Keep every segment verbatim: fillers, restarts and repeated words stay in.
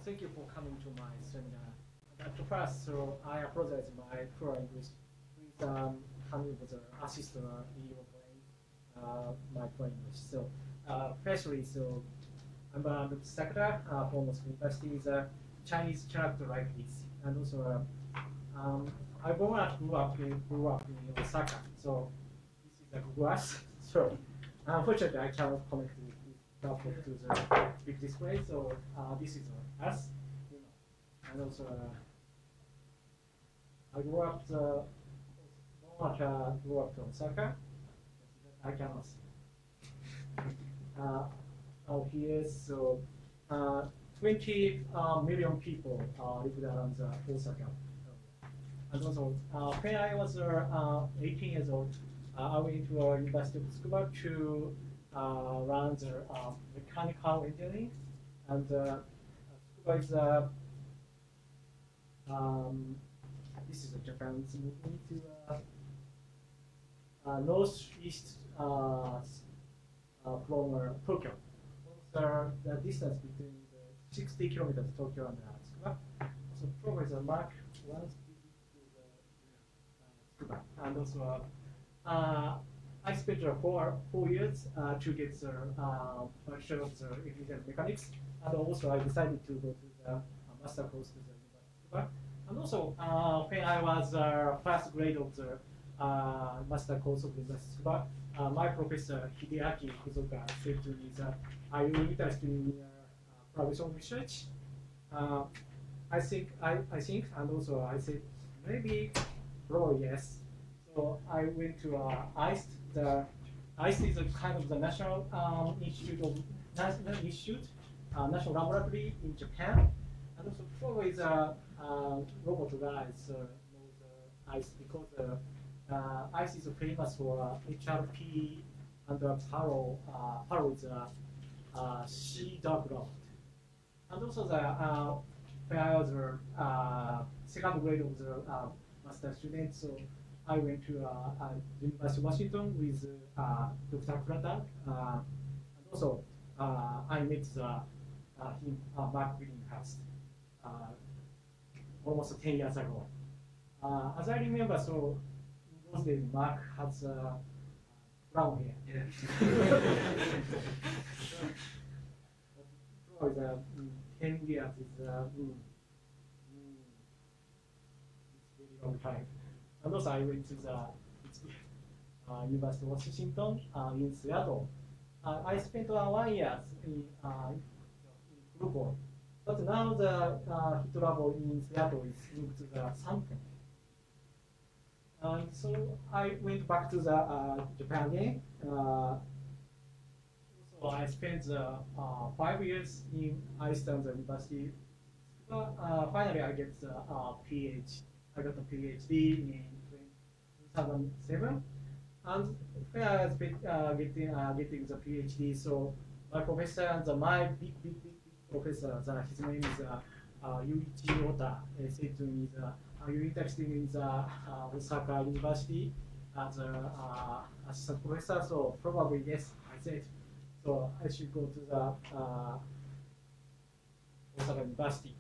thank you for coming to my seminar. At first, so I apologize my poor English. Please um, come with the assist uh, in your brain, uh, my poor English. So, uh, firstly, so I'm uh, Nobuchika Sakata uh, from Osaka University. Is a Chinese character like this, and also uh, um, I born and grew up in grew up in Osaka. So this is a Google Earth. So unfortunately, I cannot connect with this laptop to the big display. So uh, this is uh, us, you know, and also. Uh, I grew up uh, uh, grew up in Osaka. I cannot see. Uh, out here, so uh, twenty uh, million people uh, lived around the Osaka. And also, uh, when I was uh, eighteen years old, uh, I went to uh, University of Tsukuba to uh, learn the uh, mechanical engineering. And uh, Tsukuba is uh, um, this is a Japan's moving to uh, uh, northeast uh, uh, from uh, Tokyo. Also, the distance between the sixty kilometers Tokyo and uh, Tsukuba. So probably the mark one visit to the uh, Tsukuba. And also, uh, uh, I spent uh, four four years uh, to get the uh, bachelor of the efficient mechanics, and also I decided to go to the uh, master course to the University of Tsukuba. And also, uh, when I was uh, first grade of the uh, master course of the University of Tsukuba, uh, my professor Hideaki Kuzoka said to me that, "Are you interested in uh, provision research?" Uh, I think, I, I think, and also I said maybe, probably yes. So I went to uh, I C E. The I C E is a kind of the national um, institute of national institute, uh, national laboratory in Japan, and also probably the Uh, robot guys uh, know the I C E because uh, uh, I C E is famous for uh, H R P and uh, Paro. Uh, Paro is a uh, C dark robot, and also the uh, when I was uh, second grade of the uh, master student, so I went to uh, uh, University of Washington with uh, Doctor Kurata, uh, and also uh, I met the, uh, him, uh, Mark Willinghurst. Uh, almost ten years ago. Uh, as I remember, so in those days, Mark has uh, brown hair. Yeah. Probably the mm, ten years is uh, mm, mm, it's very long time. And also, I went to the uh, University of Washington uh, in Seattle. Uh, I spent uh, one year in, uh, in football. But now the uh, hit level in Seattle is linked to the something. And so I went back to the uh, Japan again. Uh, so I spent uh, uh, five years in Iceland University. But uh, finally, I get the uh, PhD. I got a PhD in two thousand seven. And when I was uh, getting uh, getting the PhD, so my professor and the, my big big big professor, the, his name is uh, uh, Yuichi Ota, uh, said to me, the, "Are you interested in the uh, Osaka University as an uh, assistant professor?" So probably yes, I said. So I should go to the uh, Osaka University.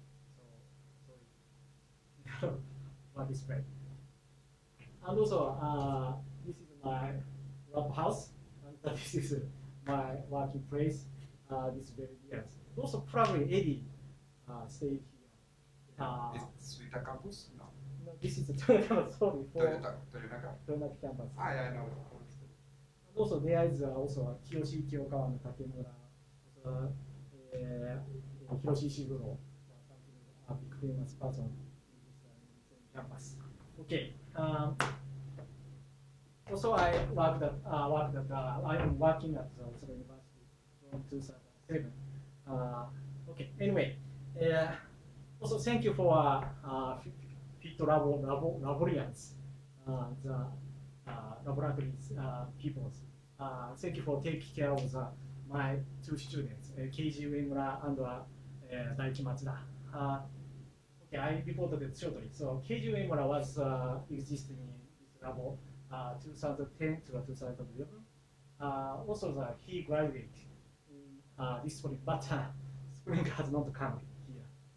So sorry, what is right? And also, uh, this is my lab house, and this is my working place. Uh, this very years. Also, probably Eddie uh, stayed here. Uh, It's Suita campus? No. No, this is the Toyota campus, sorry, for Toyota, Toyota. Toyota campus. Ah, yeah, I know. And also, there is uh, also Kiyoshi Kiyokawa and Takemura, also, uh, Hiroshi Shiguro, something a big famous person in this, uh, in the same campus. Okay. Um, also, I worked at, uh, worked at uh, I am working at the Osaka University from two thousand seven. Uh, okay, anyway, uh, also thank you for uh, uh, Fit Labo, Labo, Laborians, uh, the uh, laboratories uh, people. Uh, thank you for taking care of the, my two students, uh, Keiji Uemura and uh, uh, Daiki Matsuda. Uh, okay, I reported it shortly. So Keiji Uemura was uh, existing in this labo uh, two thousand ten to two thousand eleven. Uh, also, the, he graduated in uh, this spring, but uh, spring has not come here.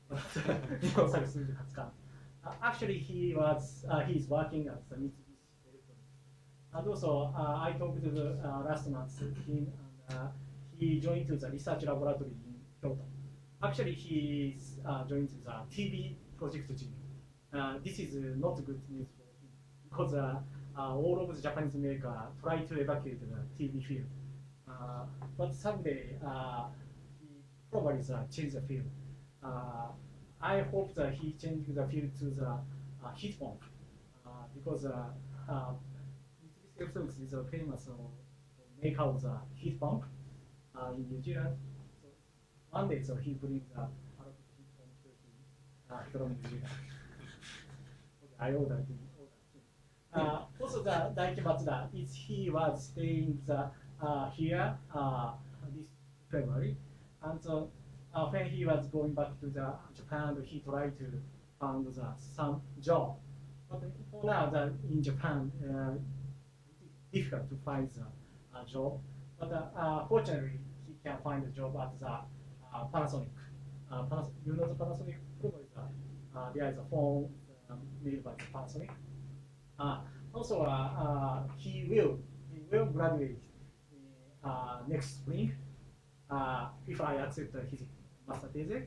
in Osaka数字はつか。Uh, actually, he was uh, he's working at the Mitsubishi Electronics. And also, uh, I talked to the uh, last month with him, and uh, he joined to the research laboratory in Kyoto. Actually, he's uh, joined to the T V project team. Uh, this is uh, not good news for him because uh, uh, all of the Japanese makers try to evacuate the T V field. Uh, but someday uh, he probably uh, change the field. Uh, I hope that he changed the field to the uh, heat pump uh, because uh, uh, Mitsubishi Electronics is a famous uh, maker of the heat pump uh, in New Zealand. So one day, so he brings a lot of heat pump to him uh, from New Zealand. Okay, I ordered him. Uh, also, the Daichi Matsuda is he was staying the, uh, here uh, this February, and so uh, when he was going back to the Japan, he tried to find the, some job. But for now, the, in Japan, uh, it is difficult to find a, a job. But uh, uh, fortunately, he can find a job at the uh, Panasonic. Uh, Panas you know the Panasonic? Probably the, uh, there is a phone um, made by the Panasonic. Uh, also, uh, uh, he will he will graduate uh, next spring uh, if I accept his master thesis.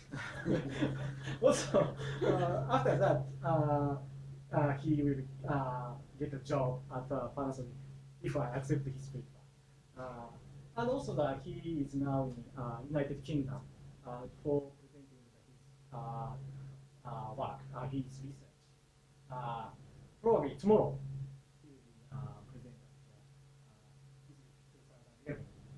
Also, uh, after that, uh, uh, he will uh, get a job at uh, Panasonic if I accept his paper. Uh, and also, that he is now in uh, United Kingdom uh, for presenting his uh, uh, work, uh, his research. Uh, Probably tomorrow he will be uh, present at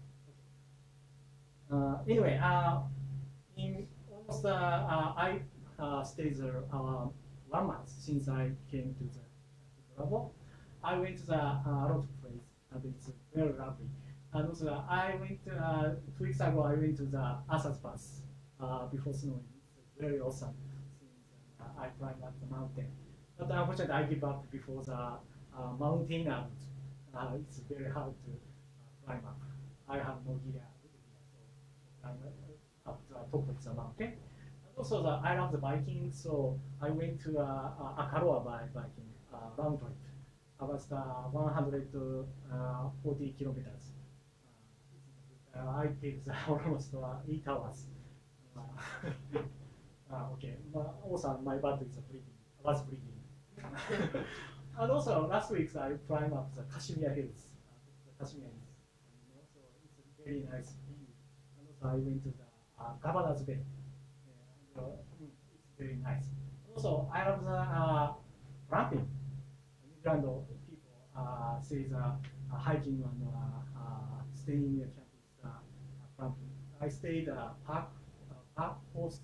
uh, uh, anyway, uh, in almost uh, uh, I uh, stayed there uh, one month since I came to the, to the lab. I went to the uh, lot place and it's very lovely. And also uh, I went uh, two weeks ago. I went to the Asas Pass uh, before snowing. It's very awesome. Since uh, I climbed up the mountain. But unfortunately, I give up before the uh, mountain, and uh, it's very hard to uh, climb up. I have no gear, so climb up to the top of the mountain. And also, the, I love the biking, so I went to uh, uh, Akaroa by biking uh, round trip. About uh, one hundred forty kilometers. Uh, I take the almost uh, eight hours. Uh, uh, okay, also my battery is bleeding. I was bleeding. And also last week I climbed up the Kashmir Hills, uh, the Kashmir Hills, and also it's a very nice view. And also I went to the uh, Governor's Bay, uh, and, uh, it's very nice. Also I love the uh, glamping. New Zealand people uh, say the uh, hiking and uh, uh, staying near camp is uh, glamping. I stayed uh, park uh, park post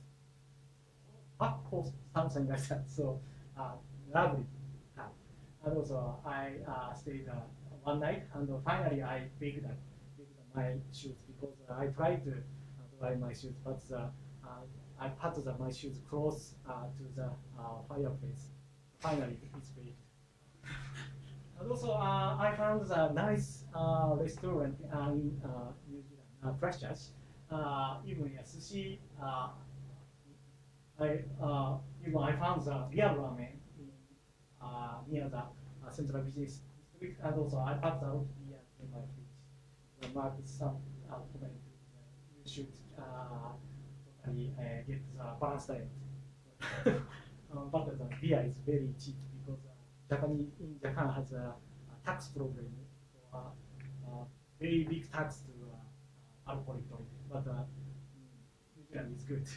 park post something like that. So. Uh, Lovely time. And also, I uh, stayed uh, one night, and uh, finally I picked up, picked up my shoes because uh, I tried to uh, dry my shoes, but uh, uh, I put the, my shoes close uh, to the uh, fireplace. Finally, it's baked. And also, uh, I found a nice uh, restaurant uh, in uh, New Zealand, uh, Christchurch. Uh, even a sushi. Uh, I uh, even I found the real ramen. Uh, near the uh, central business district, and also I packed a lot of beer in my fridge. So Mark some uh, comment uh, you should uh, totally uh, get the balanced diet. um, but the beer is very cheap because uh, Japan in Japan has a, a tax problem for uh, uh, very big tax to uh, alcoholic drink, but uh, New Zealand is good.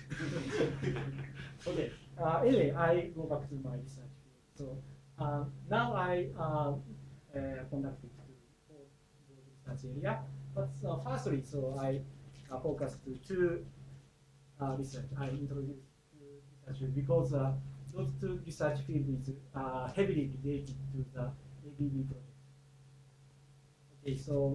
Okay. Uh, anyway, I go back to my research. So uh, now I uh, uh, conducted four research area, but uh, firstly, so I uh, focused to two uh, research. I introduced two research because uh, those two research fields is uh, heavily related to the A B B project. Okay, so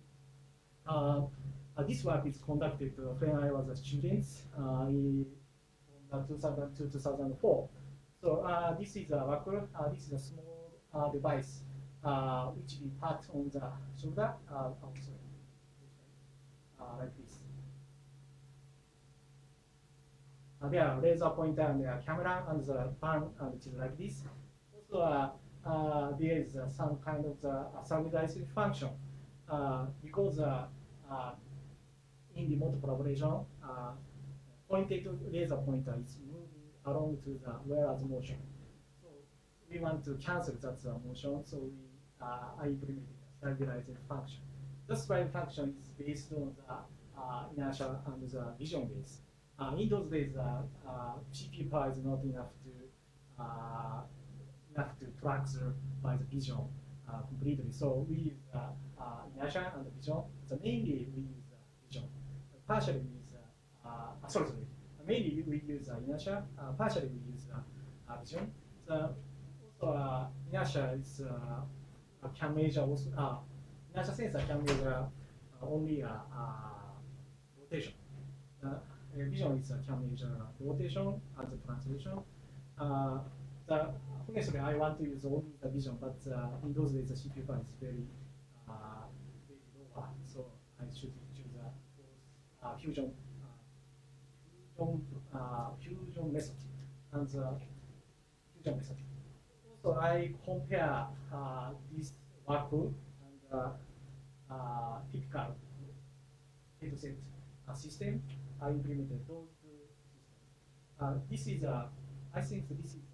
uh, uh, this work is conducted uh, when I was a student uh, in two thousand two to two thousand four. So uh, this is a wacker. Uh, this is a small uh, device uh, which we put on the shoulder. Uh, oh, sorry, uh, like this. uh, there are laser pointer and there are camera and the fan, and it is like this. Also, uh, uh, there is uh, some kind of the uh, stabilizing function uh, because uh, uh, in remote collaboration, uh, pointed laser pointer is moving along to the whereas motion. So we want to cancel that uh, motion, so we uh, I implemented a stabilizing function. The stabilizing function is based on the uh, inertia and the vision base. Uh, in those days, uh, uh, G P U power is not enough to uh, enough to track the, by the vision uh, completely. So we use uh, uh, inertia and vision. So mainly we use uh, vision. Partially we use uh, uh, sorry, sorry. Mainly we use uh, inertia. Uh, partially we use uh, uh, vision. So also uh, inertia is uh, can measure also. Uh, inertia sensor can measure uh, only uh, uh, rotation. Uh, vision is uh, can measure rotation and the translation. Uh, the, honestly, I want to use only the vision, but uh, in those days the C P U power is very, uh, very lower, so I should choose a uh, uh, fusion, uh, fusion, uh, fusion method and the fusion method. Also, I compare uh, this workflow and uh, uh, typical headset uh, system. I implemented those two systems. Uh, this is a, I think this is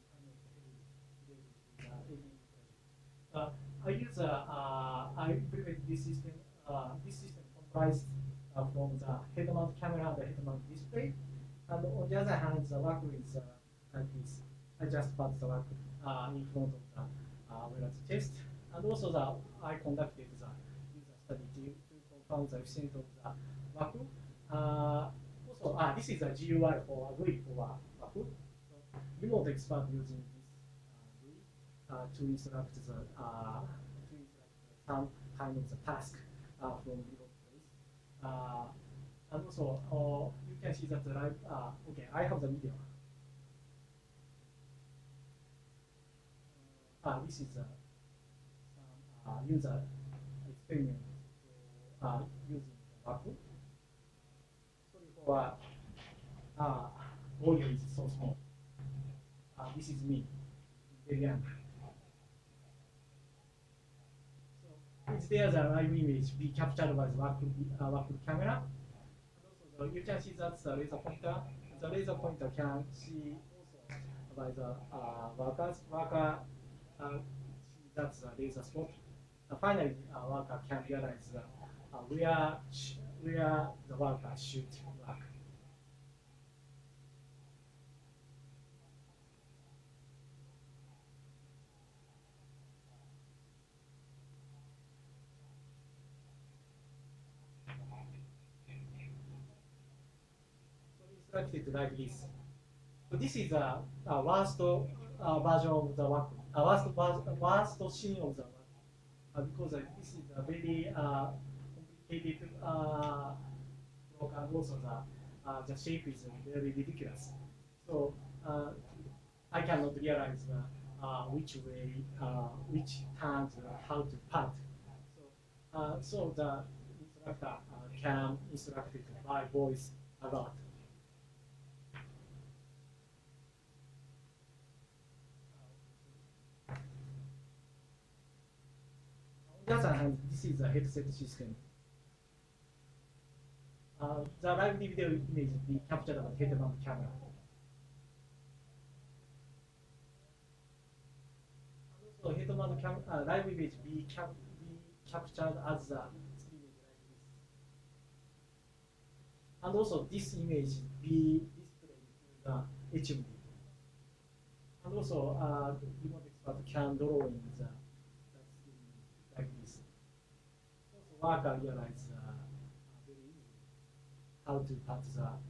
a, uh, I use a, uh, I implement this system. Uh, this system comprised uh, from the head-mount camera and the head-mount display. And on the other hand, the work is uh, like this. I just put the work uh, in front of the uh, wearer's chest. And also the, I conducted the user study to, to confirm the efficiency of the work. Uh, also, ah, this is a G U I for a G U I for a work. So remote expert using this uh, G U I uh, to instruct the uh, to instruct some kind of the task uh, from remote place. Uh, and also, uh, you can see that the live. Uh, okay, I have the video. Uh, this is a some uh, user experiment for uh, using the work. For uh, audio is so small. Uh, this is me, very young. So it's there the live image be captured by the work, uh, work camera. And also the, you can see that's the laser pointer. The laser pointer can see also by the uh, workers. Worker uh, see that's the laser spot. Uh, finally, uh, worker can realize uh, uh, where where the worker should work. So instructed like this. So this is a, a worst uh, version of the work, a worst, worst scene of the work, uh, because uh, this is a very uh, complicated uh, block, and also the, uh, the shape is very ridiculous. So uh, I cannot realize uh, uh, which way, uh, which turns, uh, how to part. So, uh, so the instructor uh, can instruct it by voice alert. On the other hand, this is a headset system. Uh, the live video image be captured by head-mount camera. And also, head-mount cam uh, live image be, cap be captured as the image like this. And also, this image be displayed to the H M D. And also, uh, remote expert can draw in the like this. Also, worker realize uh, very easy how to cut the uh,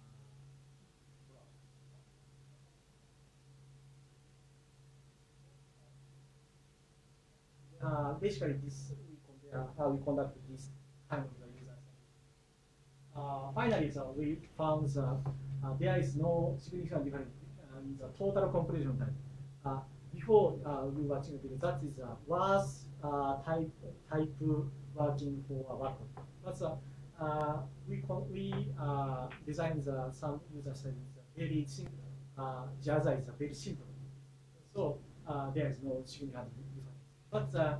uh, basically this we compare how we conduct this kind of the user study. Uh, finally, so we found that uh, there is no significant difference uh, in the total completion time. Uh, before uh, we were watching the video, that is a worst uh, type type working for a worker. But uh, uh, we we we uh, designed the, some user studies very simple. Uh, Java is very simple, so uh, there is no significant difference. But the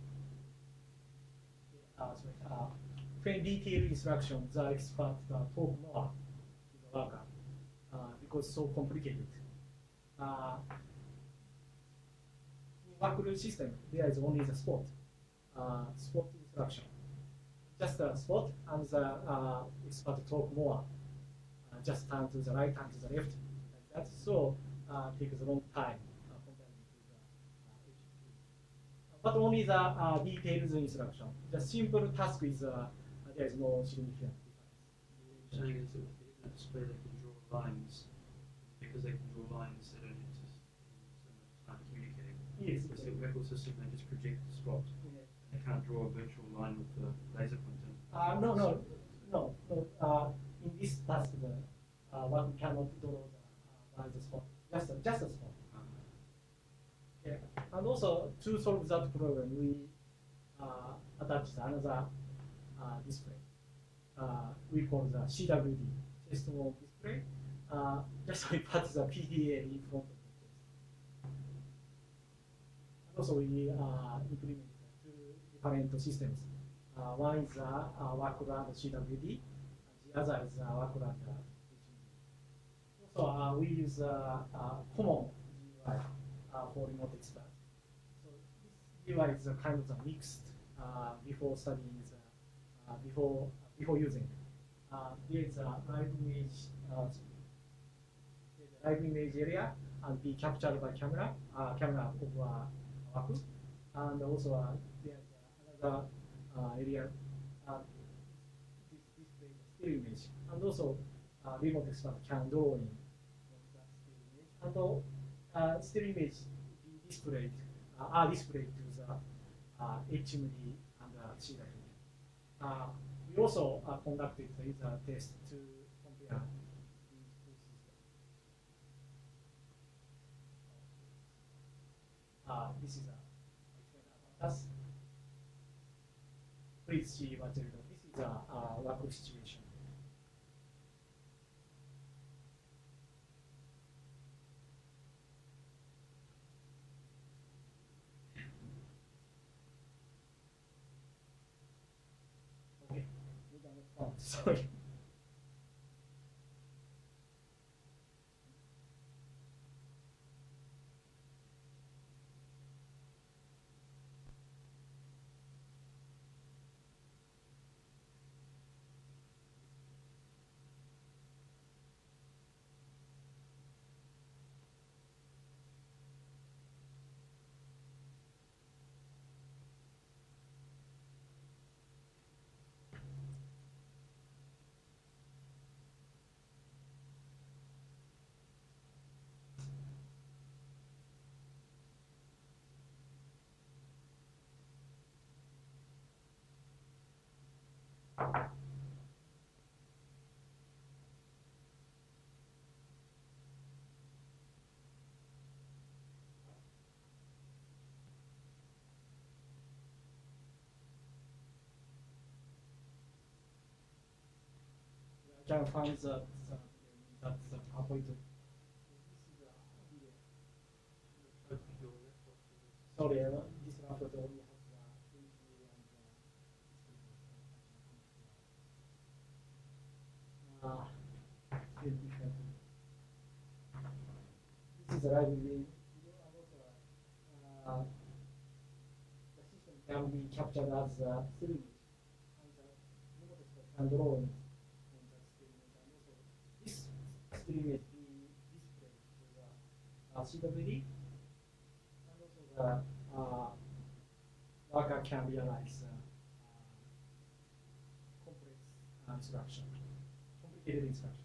uh, sorry, uh, when detailed instructions, the expert uh, talk more to the worker uh, because so complicated. Uh, in workload system, there is only the spot, uh, spot instruction. Just a spot and the uh, expert talk more. Uh, just turn to the right, turn to the left, like that. So uh, takes a long time uh, compared to the uh, H T T P. But only the uh, details instruction. The simple task is uh, there is no significant difference. You're saying is that with the display they can draw lines, because they can draw lines, they don't need to spend so much time communicating. Yes. With the record system, they just project the spot. Yeah. They can't draw a virtual line with the laser pointer. Uh, no, no, no, no. Uh, in this task, the, uh, one cannot draw the uh, by the spot. Just a, just a spot. Uh-huh. Okay. And also to solve that problem, we uh, attached another uh, display. Uh, we call the C W D, test mode display. Uh, just we put the P D A in front of the test. And also we uh, implemented two different systems. Uh, one is uh, uh, workaround C W D, and the other is uh, workaround H M D. Also, uh, we use uh, uh, common G U I uh, for remote expert. So this G U I is a kind of a mixed uh, before studying, the, uh, before before using. Uh, there is a live image, uh, there's a live image area and be captured by camera, uh, camera of uh, Waku, and also uh, there's another uh, area. Uh, this display still image, and also uh, remote expert can draw in from that still image, and uh, still image be displayed uh, are displayed to the uh, H M D and uh, C W D. Uh, we also uh, conducted the user test to compare these two systems. Uh, this is a explain about us. Please see what you do. This is a uh, work situation. Okay, you got it. Oh, sorry. Can find that uh, that the PowerPoint. This is a video. Sorry, uh, this laptop only has the preview and the uh, still different. This is a live video, and also uh, the system can be captured as a still image, and the remote expert can draw in. Image be displayed to the uh, C W D, and also the uh, worker can realize uh, uh, complex uh, instruction, complicated instruction.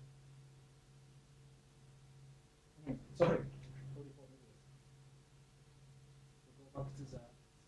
Mm, sorry, forty-four minutes. We'll go back to the slide.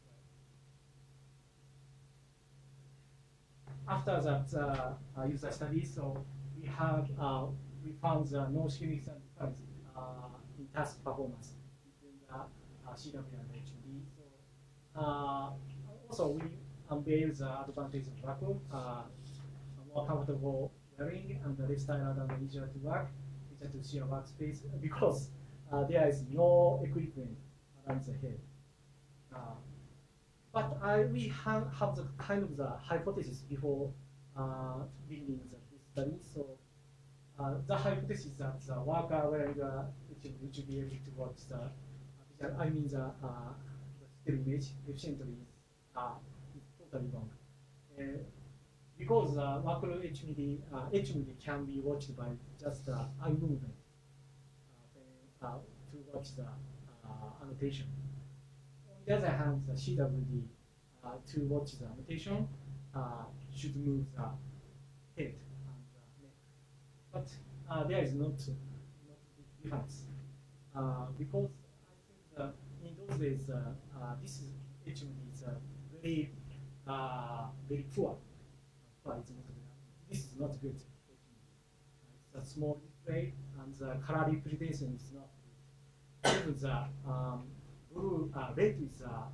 After that uh, uh, user study, so we have uh, we found the no significant difference uh, in task performance between the uh, C W and H M D. So uh, also we unveil the advantage of Waku, uh, more comfortable wearing and the less tired and easier to work, easier to see a workspace because uh, there is no equipment around the head. Uh, but I, we have, have the kind of the hypothesis before uh, beginning the, this study. So uh, the hypothesis that the worker wearing the which will be able to watch the, I mean the, uh, the still image efficiently is, uh, is totally wrong. Uh, because uh, macro H M D, uh, H M D can be watched by just uh, eye movement uh, uh, to watch the uh, annotation. On the other hand, the C W D uh, to watch the annotation uh, should move the head and the neck. But uh, there is not, not big difference uh, because I think that in those days uh, uh, this is H M D is uh, very uh, very poor. This is not good. It's a small display and the color representation is not good. Even the um, blue, uh, red is uh,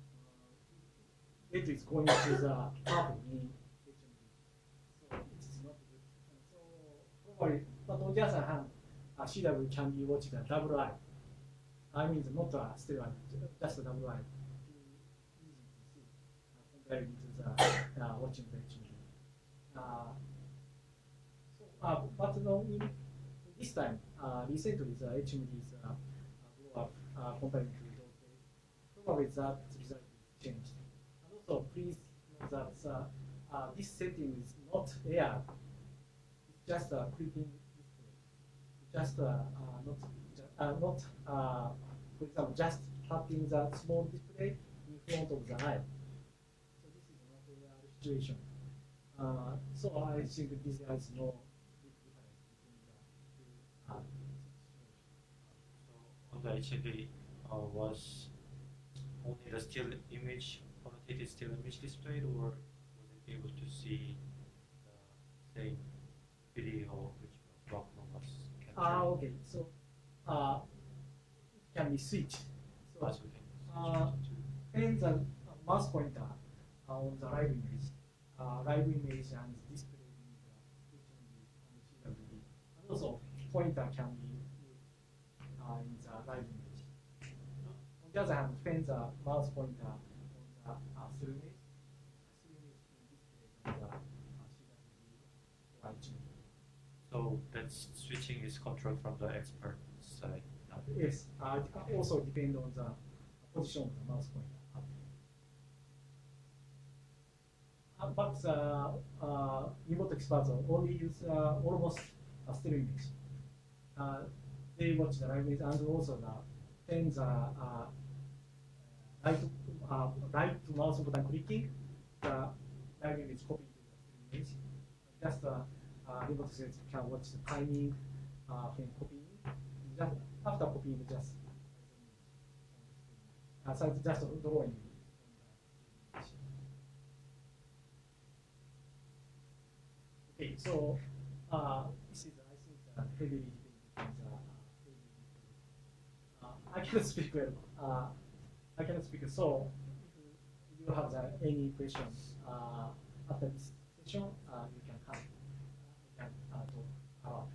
red is going to the purple in H M D, so it is not good. And so probably, but on the other hand, uh, C W can be watched a double eye. I mean, not a still eye, just a double eye. Easy to see uh, comparing to the uh, watching the H M D. Uh, so, uh, but no, in, in this time, uh, recently the H M D is uh, blow up uh, comparing to those days. Probably that result is changed. And also, please know that uh, uh, this setting is not air. It's just a creeping display. Just uh, uh, not uh, not uh, for example, just tapping the small display in front of the eye. So this is not a air situation. Uh, so I think this is no big difference between the two uh, situations. So on the H M D uh, was only the still image, annotated still image displayed, or was it able to see the same video which Rockwell was capturing? Ah, okay. So uh, it can be switched. So That's okay. uh, and the mouse pointer uh, on the live image. Uh, live image and display in the H M D and C W D. And also, pointer can be used uh, in the live image. Uh, on the other hand, when the mouse pointer on the uh, still image, still image will display on the uh, C W D or H M D. So that switching is controlled from the expert side. Not Yes, uh, it also depends on the position of the mouse pointer. Uh, but uh, uh, remote experts only use uh, almost a still image. Uh, they watch the live image and also the then the uh, right, uh, right mouse button clicking, the live image copy to the still image. Just uh, uh, remote experts can watch the timing uh, when copying. Just after copying, just uh, so it's just drawing. Okay, so uh, this is, I think, uh, heavily debated in the uh, uh, I cannot speak well. Uh, I cannot speak. So, if you have uh, any questions uh, after this session, uh, you can come. You can uh, talk about.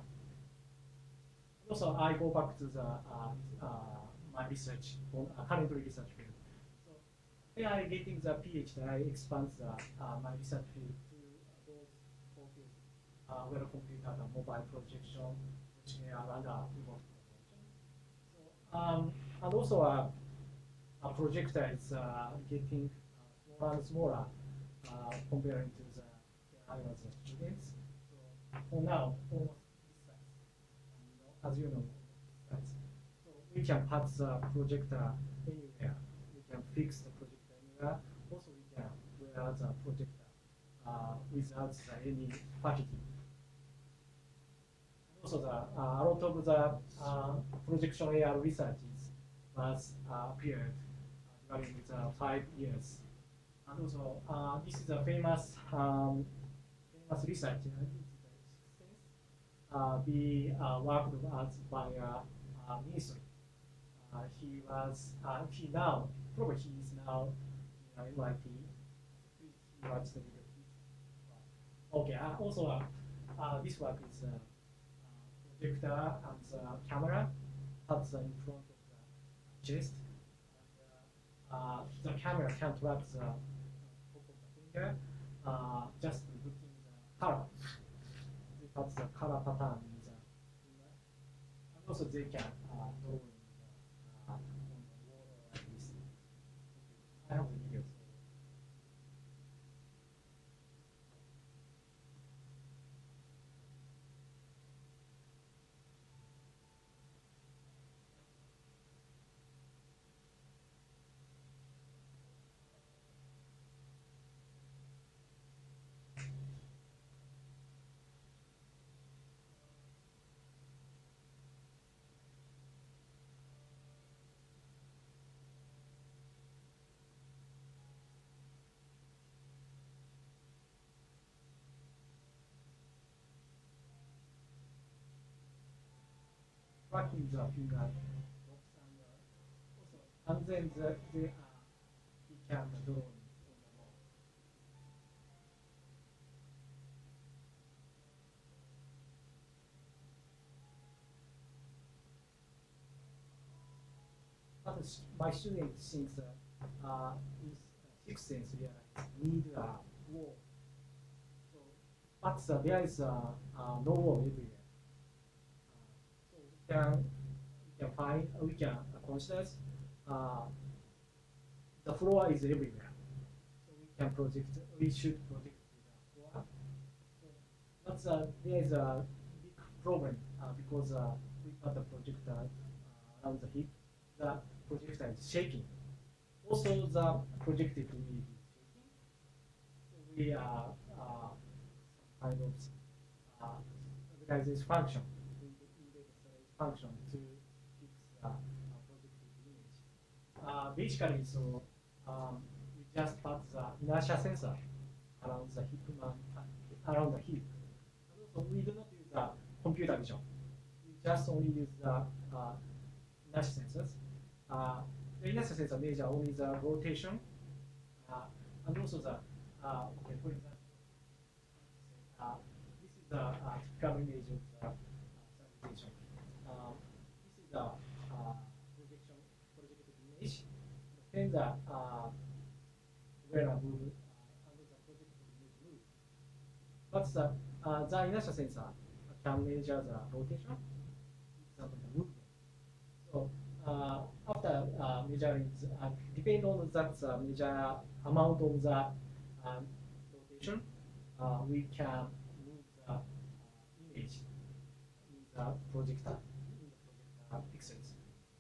Also, I go back to the uh, uh, my research, on, uh, current research field. So, when I getting the PhD, I expand the, uh, my research field to uh, those four fields: uh, well computer, the mobile projection, which may are under remote projection. So, um, and also uh, a projector is uh, getting uh, smaller and smaller uh, comparing to the when I was a student. So, for now, almost this size. And, you know, as you know, this size. So we can put the projector anywhere. We can fix the projector anywhere. Also, we can wear the projector uh, without the, any packaging. Also, the, uh, a lot of the uh, projection A R research is, was uh, appeared uh, during the five years. And also, uh, this is a famous, um, famous research. Uh, uh, be uh, worked as by a uh, uh, ministry. Uh, he was, uh, he now, probably he is now in uh, M I T. Please, he watched the video. Okay, uh, also uh, uh, this work is a uh, projector and the camera that's in front of the chest. And, uh, uh, the camera can track the uh, top of the finger uh, just looking the color. They put the color pattern in the, in the and also they can uh, draw in the, uh, on the wall like this. I have the video. Tracking the finger drops and uh, also and then the, the uh, he can draw on the wall. But my student thinks that uh, with sixth sense realize need a wall. So, but uh, there is uh, uh, no wall everywhere. Uh, so we can we can find we can consider uh, the floor is everywhere. So we can project we should project the floor. So, but uh, there is a big problem uh, because uh, we put the projector uh, around the hip. The projector is shaking. Also, the projected image is shaking. So we are uh, some kind of uh, recognize this function, index function to fix the uh, projected image. Uh, basically, so um, we just put the inertia sensor around the hip, uh, around the hip. And also, we do not use the computer vision. We just only use the uh, inertia sensors. Uh, the inertia sensor measure only the rotation uh, and also the, uh, okay, for example, uh, this is the uh, typical image of the uh, stabilization. Uh, this is the uh, projection, projected image. Then the uh, wearable uh, and the projected image move. But the, uh, the inertia sensor can measure the rotation, example, the movement. So, Uh, after uh, measuring, uh, depending on that uh, measure amount of the um, rotation, uh, we can move the uh, image in the projector, in the projector pixels.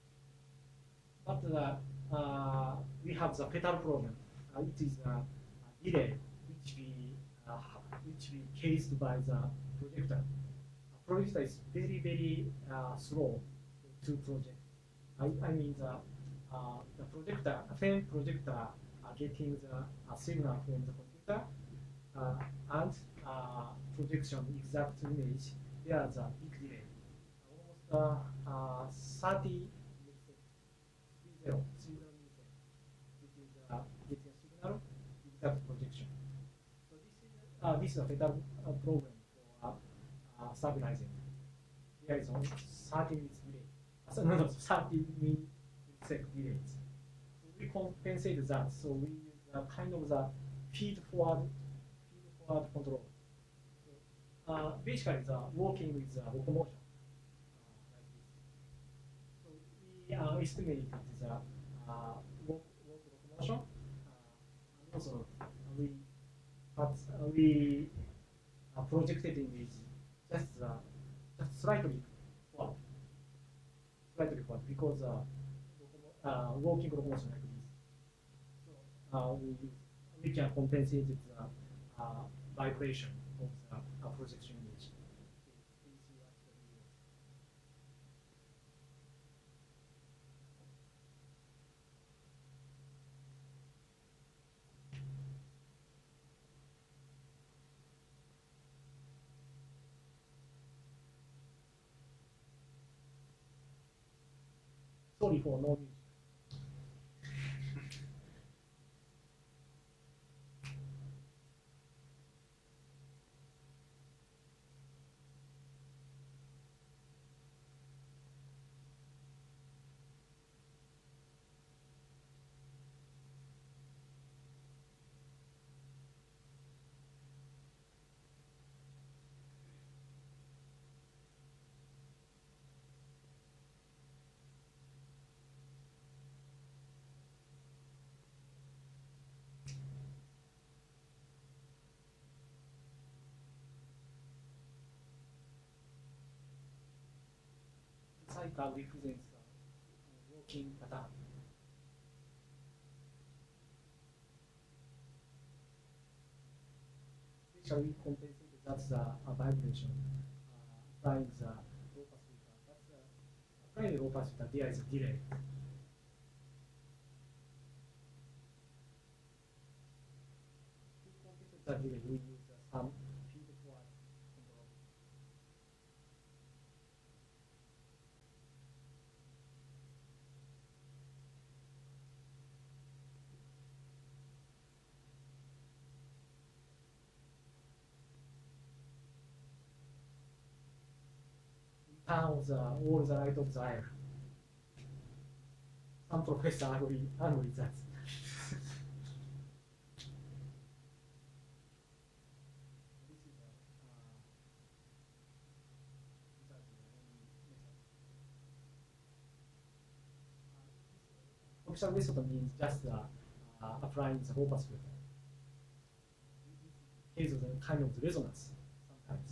But uh, uh, we have the fatal problem. Uh, it is a, a delay which we uh, which we caused by the projector. A projector is very very uh, slow to project. I, I mean the, uh, the projector, same projector uh, getting the uh, signal from the computer uh, and uh, projection exact image, there is a big delay. Almost uh, uh, thirty milliseconds, zero, zero milliseconds between the getting signal, exact projection. So this is, uh, this is a fatal uh, problem for uh, uh, stabilizing. There is only thirty minutes delay. So no, no, thirty millisecond delays. So we compensate that. So we use a kind of the feed forward, feed forward control. So uh, basically, the working with the locomotion uh, like this. So we uh, estimated the uh, work, work locomotion, uh, and also uh, we but uh, we uh, projected image just uh, just slightly forward. Slightly forward because uh, uh, working locomotion like this. So uh, we we can compensate the uh, vibration of the uh, projection image. Please watch the video. Sorry for no music. static curve represents the working pattern. Especially compensated, that's the uh, vibration uh, applying the low pass filter. That's uh, applying the low pass filter, there is a delay. To compensate the delay, we use uh, some feed forward control. Turn the, all the light of the air. Some professor agree, agree with that. This is a, uh, these are the only methods. Uh, Functional method means just uh, uh, applying the low pass filter. Case of the kind of the resonance sometimes.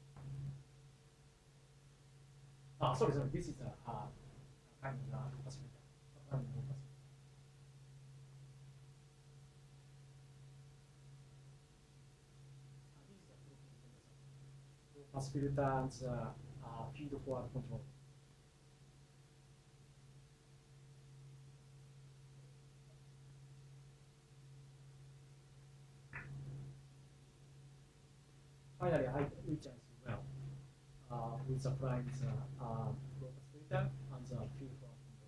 Ah, sorry, sorry. This is a uh, kind of the low pass filter. Applying low pass filter. Uh, this is a low pass filter and the uh, feed forward control. Finally, I reach as well uh, with applying the uh, low pass filter and the feed forward control.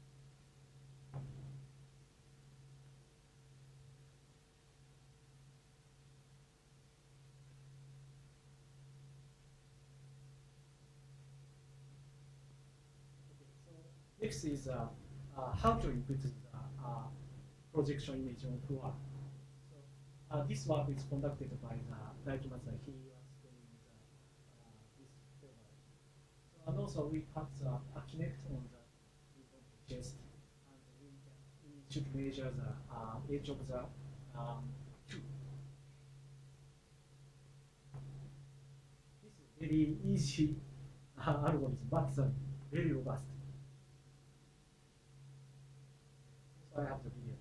Okay, so next is uh, uh, how to input the uh, projection image on floor. So uh, this work is conducted by the Daikimasa. He was doing the, uh, this program. So, and also we put the uh, Kinect on the, on the chest, and we, can, we should measure the uh, edge of the um, tube. This is very easy uh, algorithm, but uh, very robust. So I have the video.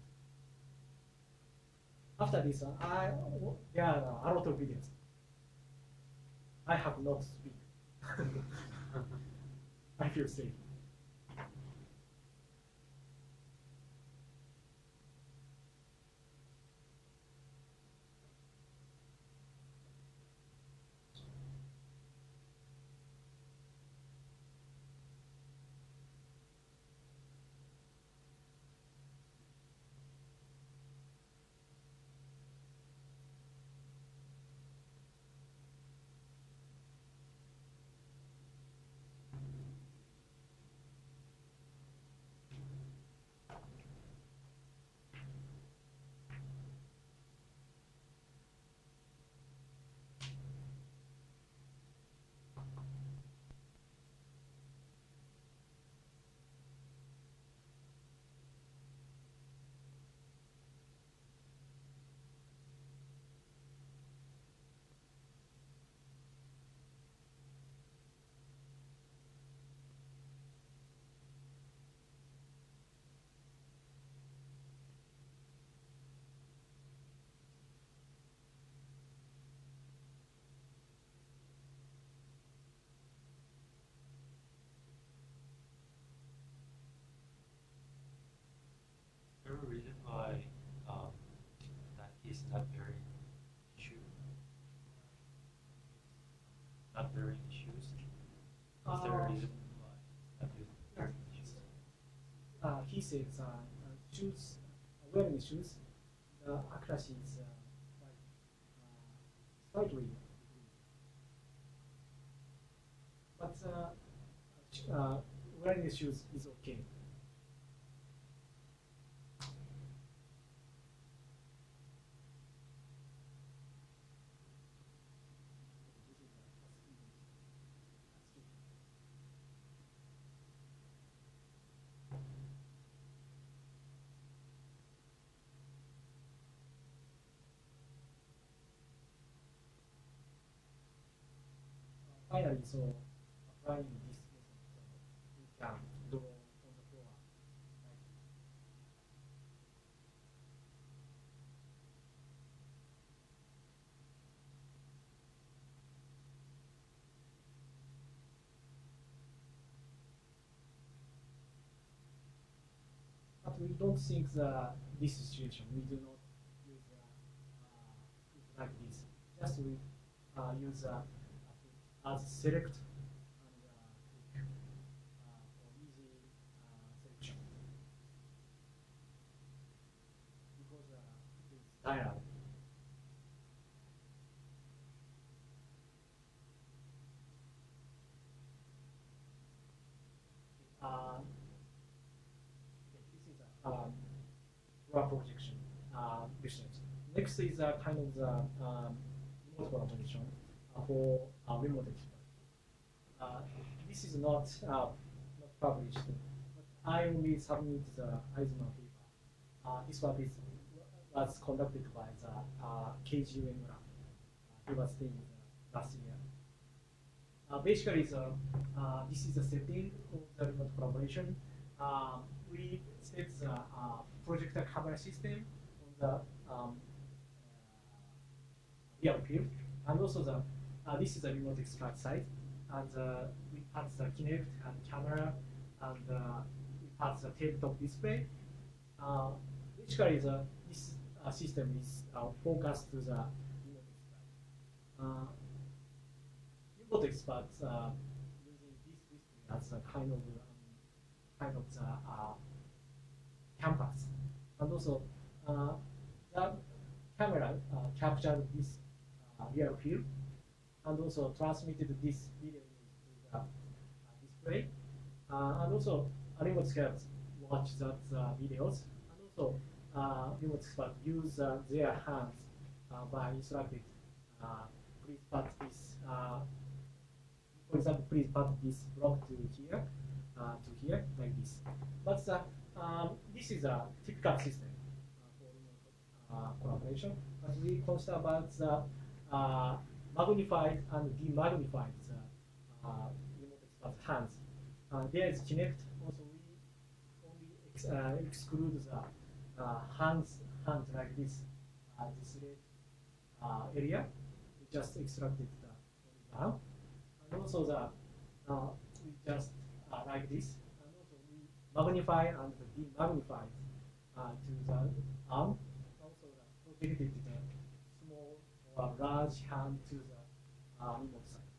After this, uh, I, there are a lot of videos. I have not speak. I feel safe. Is there a reason why um, that he's not wearing shoe? Not wearing shoes? Is there a Uh, reason why he's not wearing shoes? Uh, he says uh, uh, shoes, uh, wearing shoes, the accuracy is uh, quite uh, slightly decreased. But uh, sh- uh, wearing the shoes is okay. This is a first image. That's true. Finally, so applying this method, so we can draw on the floor. Like, but we don't think that this situation, we do not use uh, uh, it like this. Just we uh, use uh, as select and uh, click uh, for easy uh, selection because uh, it is dynamic. Uh, okay, this is a um, raw projection uh, business. Next is a kind of the um, remote collaboration uh, for uh, remote expert. Uh, this is not uh, not published, but I only submit the Eisner paper. Uh, this work is was conducted by the uh, K G U M lab. Uh, he was staying uh, last year. Uh, basically, the, uh, this is the setting of the remote collaboration. Uh, we set the uh, projector camera system on the um, uh, real field, and also the uh, this is a remote expert site, and uh, we have the Kinect and camera, and uh, we have the tabletop display. Uh, basically, the this uh, system is uh, focused to the remote expert. Uh, remote experts uh, using this display as a kind of um, kind of the uh, campus, and also uh, the camera uh, captured this uh, real field, and also transmitted this video image to the uh, display, uh, and also uh, remote experts watch that uh, videos, and also uh, remote experts use uh, their hands uh, by instructed. Uh, please put this. Uh, For example, please put this block to here, uh, to here, like this. But uh, um, this is a typical system uh, for remote uh, collaboration. But we consider about the uh, magnified and demagnified the uh, remote expert hands. Uh, there is Kinect. Also, we only ex uh, exclude the uh, hands, hands like this, uh, this red uh, area. We just extracted the down. And also the uh, we just uh, like this, and also we magnify and demagnify uh, to the arm. Also the projected the small or large hand to the uh, remote side.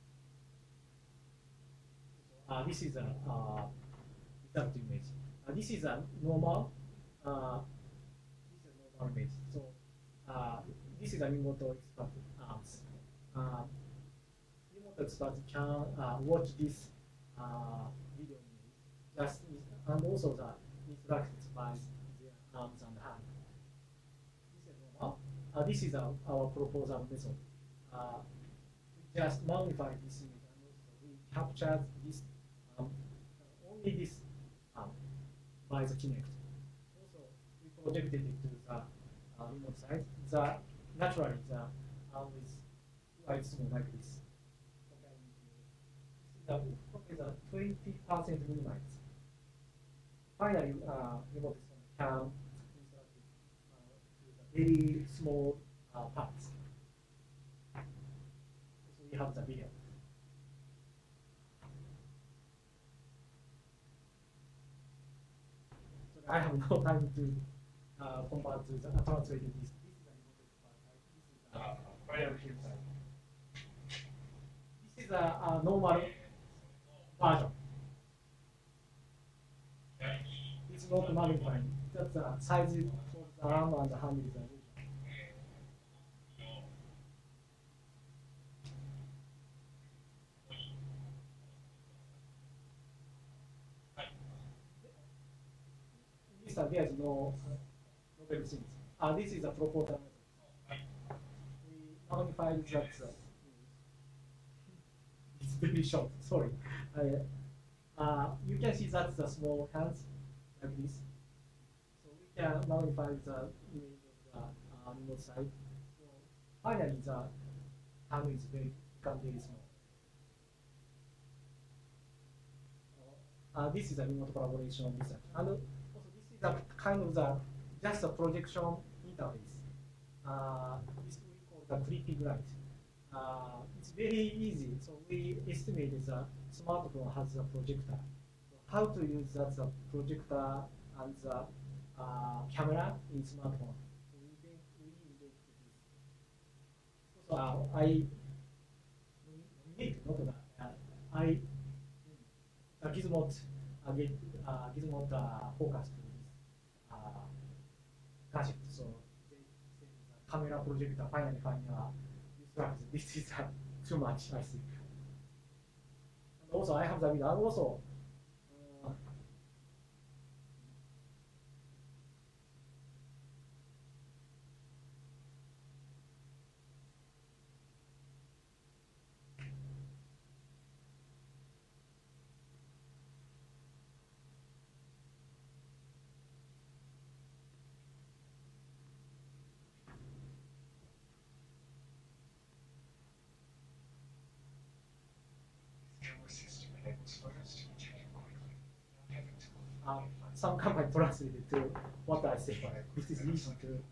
So, uh, this is a uh, result image. Uh, this is a normal. Uh, this is a normal image. So uh, this is a remote expert arms. Uh, experts can uh, watch this uh, video image just and also the instructed by their arms and hands. This is normal. Uh, this is our, our proposal method. Uh, we just magnify this image and also we captured this um, only this arm by the Kinect. Also, we projected it to the uh, remote side. The naturally the arm is quite small like this. The is a twenty percent minimized. Finally, uh, remote can insert uh, very small uh, parts. So we have the video. So I have no time to uh, convert to the uh, translate this. This is a remote part. This is a real field side. This is a, a normal version. It's not magnifying. That's the size for the arm and the hand is a region. This uh, there is no no very things. Uh, this is a proposal method. We magnified that. Uh, it's very short. Sorry. Uh, uh, you can see that's the small hands like this. So we can magnify the image of the uh, remote side. So finally, the hand is very become very small. uh, this is a remote collaboration research. And also this is a kind of the just a projection interface. Uh, this we call the creeping light. Uh, it's very easy. So we estimated the smartphone has a projector. So how to use that the projector and the uh, camera in smartphone. So we think we invented this. So uh, I need not that. Uh, I uh, Gizmod uh, get uh, Gizmod uh, focus to this uh, gadget. So they say the camera projector finally find a use. This is uh, too much, I think. And also I have the video. And also uh, uh, some company translated to what I say. This is easy to understand.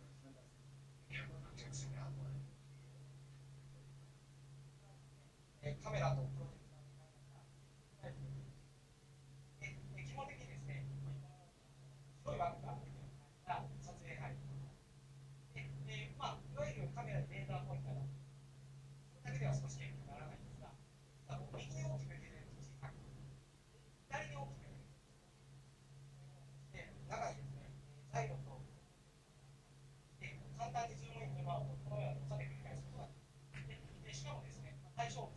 えカメラとプロジェクターのでで基本的にですね、白い枠が撮影範囲でで、まあ、いわゆるカメラでレーザーポインターだそれだけでは少し結果にならないんですが、右に大きく出ると小さく、左に大きく出るとで中にですね、ザイロとで簡単にズームインでまあこのように収めて理解することができでしかもですね、対象物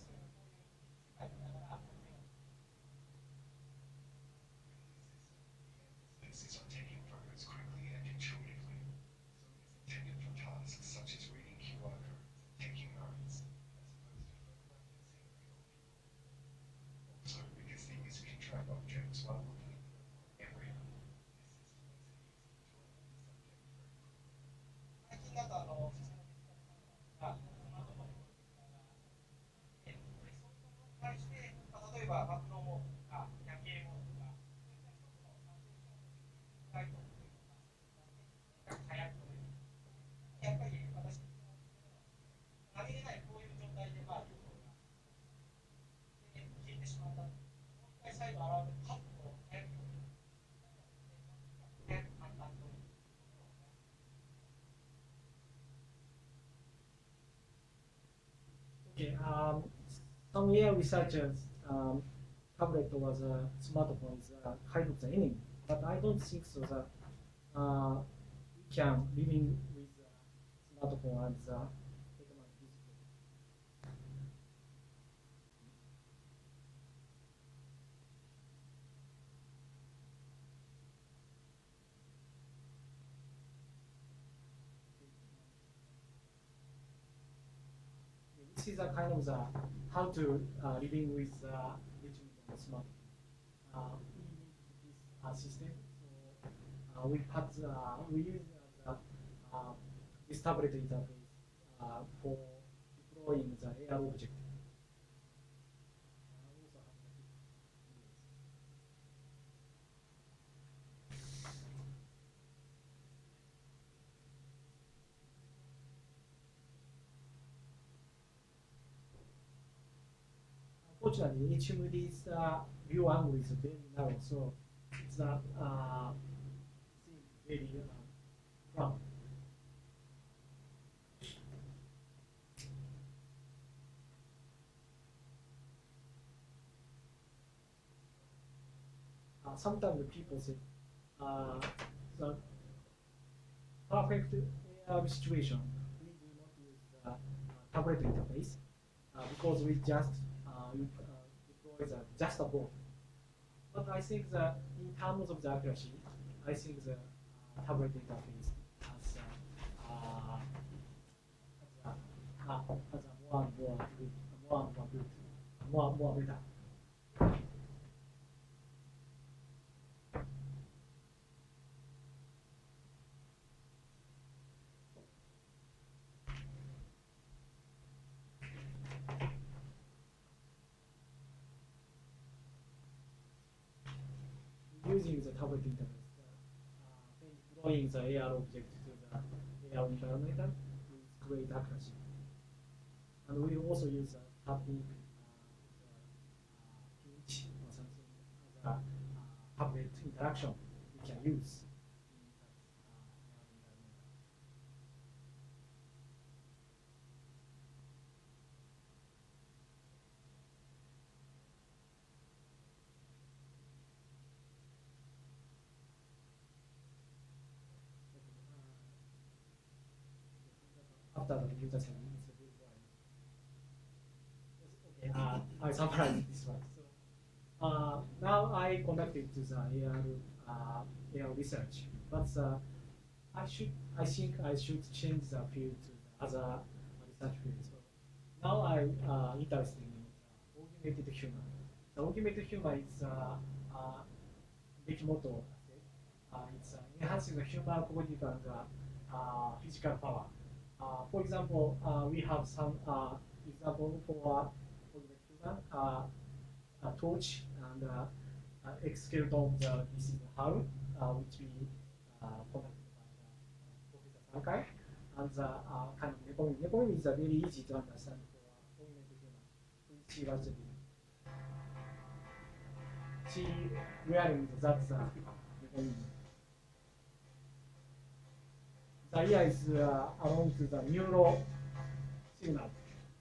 Okay, um, some A I researchers um, tablet was a smartphone is a kind of the enemy, but I don't think so that uh, we can living with a smartphone and the economic display. This is a kind of the how to uh, living with uh, living on smartphone. Uh, we need this uh, system, so uh, we put uh, we use the uh, this tablet interface uh, for deploying the A R object. Unfortunately, H M D's uh, view angle is very narrow, so it's not uh, seem very uh, round. Uh, sometimes the people say uh, the perfect A R situation, we do not use the uh, tablet interface uh, because we just uh, we, uh, deploy the, just a board. But I think that in terms of the accuracy, I think the uh, tablet interface has uh, uh, has a, uh, has a more and more good, more and more good, more more better. using the tablet interface, uh, deploying the A R object to the A R environment with great accuracy. And we also use a tapping uh, pinch or something as a uh, tablet interaction we can use. After the user can use the visual. Okay, uh, I summarize this one. So uh, now I conducted to the A R, uh, A R research, but uh, I should, I think I should change the field to the other research field. So now I'm uh, interested in uh, augmented human. The augmented human is uh, uh, Mikimoto said, uh, it's uh, enhancing the human cognitive and uh, uh, physical power. Uh, for example, uh, we have some uh, example for augmented human, uh, a torch and uh, uh, exoskeleton. The, this is the hull, uh, which we uh, conducted by the, uh, Professor Sakai, and the uh, kind of nekomi. Nekomi is uh, very easy to understand for uh, augmented human. Please see what's the video. She wearing that's uh, nekomi. The idea is uh, along to the neural signal.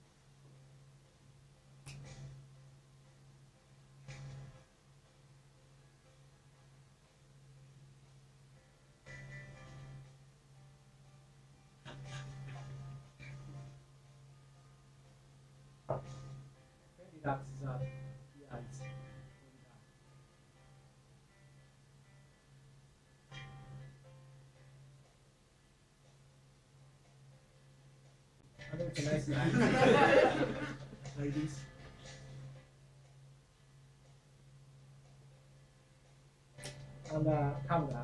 Maybe that's the yeah, it's I know it's a nice guy. Like this. And uh, camera.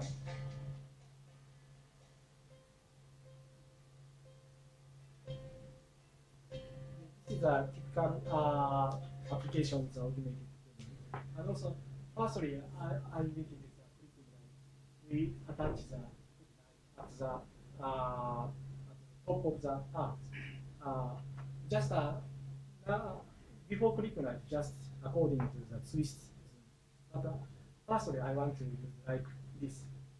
This is a typical uh, application of the augmented human. And also, firstly, I, I make it is a flipping light. We attach the at the uh, at the top of the earth. Uh, just uh, uh, before click light, just according to the twist. But uh, firstly, I want to use like this.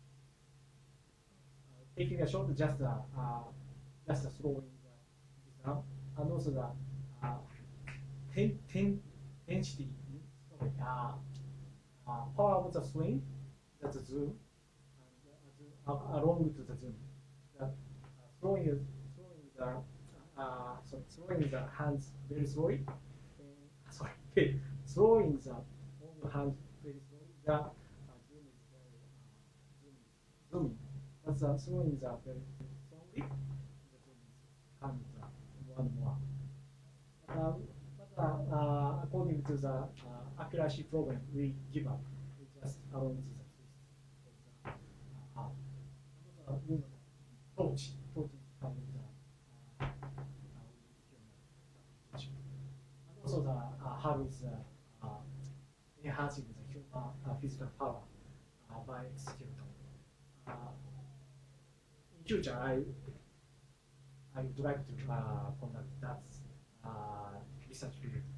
Uh, taking a shot, just uh, uh, just uh, throwing the down, and also the uh, ten, ten, density, sorry, uh, uh, power of the swing, that's a zoom, and uh, uh, along to the zoom. The, uh, throwing, throwing the uh, so throwing the hands very slowly, and, sorry, throwing the long hands very slowly. The uh, zoom is very uh, zooming. But the throwing the very slowly, the zoom is coming more and more. But, uh, but uh, uh, according to the uh, accuracy program we give up, we just along to the twist of the uh, arm. Uh, you know, torch, torch is kind of the and also the uh, how is uh, uh, enhancing the human uh, physical power uh, by executing. Uh, in future, I I would like to uh, conduct that uh, research field.